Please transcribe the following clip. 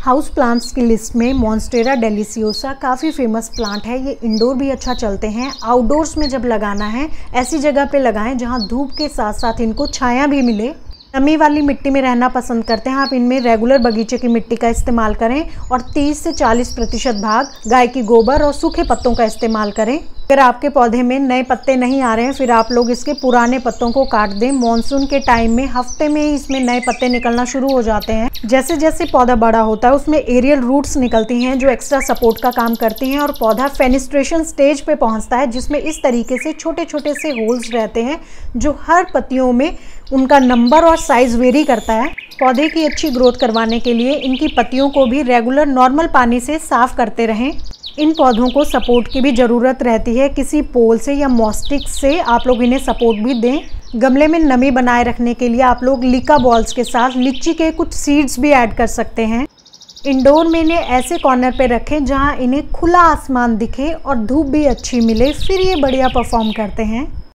House plants की list में monstera deliciosa काफ़ी फेमस प्लांट है। ये इंडोर भी अच्छा चलते हैं। आउटडोर्स में जब लगाना है ऐसी जगह पे लगाएं जहां धूप के साथ साथ इनको छाया भी मिले। नमी वाली मिट्टी में रहना पसंद करते हैं आप, इनमें रेगुलर बगीचे की मिट्टी का इस्तेमाल करें और 30 से 40% भाग गाय की गोबर और सूखे पत्तों का इस्तेमाल करें। अगर आपके पौधे में नए पत्ते नहीं आ रहे हैं फिर आप लोग इसके पुराने पत्तों को काट दें। मॉनसून के टाइम में हफ्ते में ही इसमें नए पत्ते निकलना शुरू हो जाते हैं। जैसे जैसे पौधा बड़ा होता है उसमें एरियल रूट्स निकलती हैं जो एक्स्ट्रा सपोर्ट का काम करती हैं और पौधा फेनिस्ट्रेशन स्टेज पे पहुंचता है जिसमें इस तरीके से छोटे छोटे से होल्स रहते हैं जो हर पत्तियों में उनका नंबर और साइज वेरी करता है। पौधे की अच्छी ग्रोथ करवाने के लिए इनकी पत्तियों को भी रेगुलर नॉर्मल पानी से साफ करते रहें। इन पौधों को सपोर्ट की भी ज़रूरत रहती है, किसी पोल से या मॉस्टिक से आप लोग इन्हें सपोर्ट भी दें। गमले में नमी बनाए रखने के लिए आप लोग लिका बॉल्स के साथ लीची के कुछ सीड्स भी ऐड कर सकते हैं। इंडोर में इन्हें ऐसे कॉर्नर पे रखें जहां इन्हें खुला आसमान दिखे और धूप भी अच्छी मिले, फिर ये बढ़िया परफॉर्म करते हैं।